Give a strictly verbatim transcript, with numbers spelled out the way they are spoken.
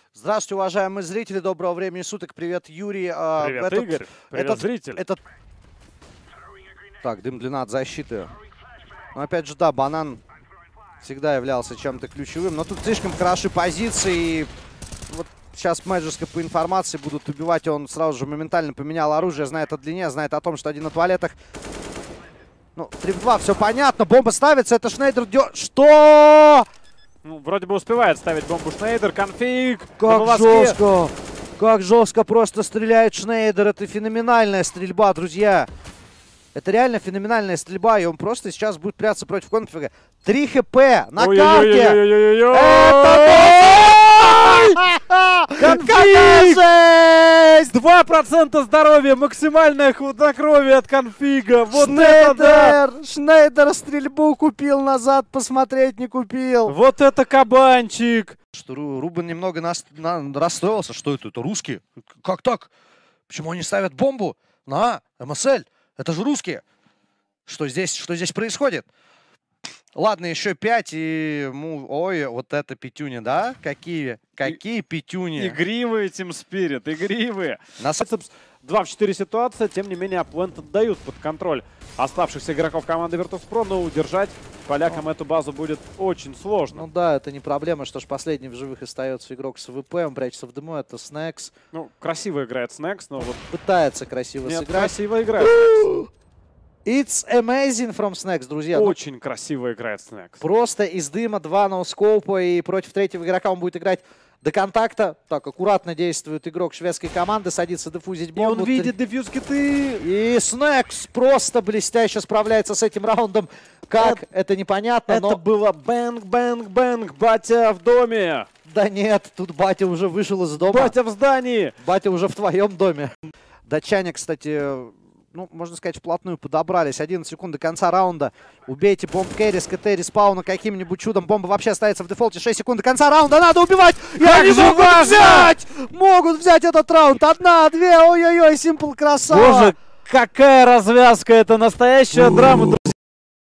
Здравствуйте, уважаемые зрители, доброго времени суток. Привет, Юрий. Привет, этот, Игорь. Привет, этот, зритель. Этот... Так, дым длина от защиты. Но опять же, да, банан всегда являлся чем-то ключевым. Но тут слишком хороши позиции. Вот сейчас Мэджиска по информации будут убивать. Он сразу же моментально поменял оружие, знает о длине, знает о том, что один на туалетах. Ну, три в два, все понятно. Бомба ставится, это Шнейдер дё... Что? Ну, вроде бы успевает ставить бомбу Шнейдер. Конфиг. Как жестко. Как жестко просто стреляет Шнейдер. Это феноменальная стрельба, друзья. Это реально феноменальная стрельба. И он просто сейчас будет прятаться против конфига. три хп на карте. Конфиг! два процента здоровья, максимальное хладнокровие от конфига. Вот Шнейдер, это да! Шнейдер стрельбу купил назад, посмотреть не купил. Вот это кабанчик! Что Рубен немного нас, на, расстроился. Что это? Это русские? Как так? Почему они ставят бомбу на эм эс эль? Это же русские. Что здесь, что здесь происходит? Ладно, еще пять и... Ой, вот это пятюни, да? Какие? Какие пятюни? Игривые Team Spirit, игривые. Нас... два в четыре ситуация, тем не менее, Аплент отдают под контроль оставшихся игроков команды Virtus.pro, но удержать полякам эту базу будет очень сложно. Ну да, это не проблема, что ж последний в живых остается игрок с АВП, он прячется в дыму, это Снекс. Ну, красиво играет Снекс, но вот... Пытается красиво Нет, сыграть. красиво играет Снекс. It's amazing from Снекс, друзья. Очень ну, красиво играет Снекс. Просто из дыма два ноускопа, и против третьего игрока он будет играть до контакта. Так, аккуратно действует игрок шведской команды, садится дефузить бомбу. И он видит дефьюз киты. И Снекс просто блестяще справляется с этим раундом. Как? Это, это непонятно, Это но... было бэнг-бэнг-бэнг, батя в доме. Да нет, тут батя уже вышел из дома. Батя в здании. Батя уже в твоем доме. Датчане, кстати, ну, можно сказать, вплотную подобрались. одиннадцать секунд до конца раунда. Убейте бомб кэрри с КТ респауна каким-нибудь чудом. Бомба вообще остается в дефолте. шесть секунд до конца раунда. Надо убивать! И они могут важно! взять! Могут взять этот раунд. Одна, две. Ой-ой-ой, Симпл красава. Боже, какая развязка. Это настоящая драма, друзья.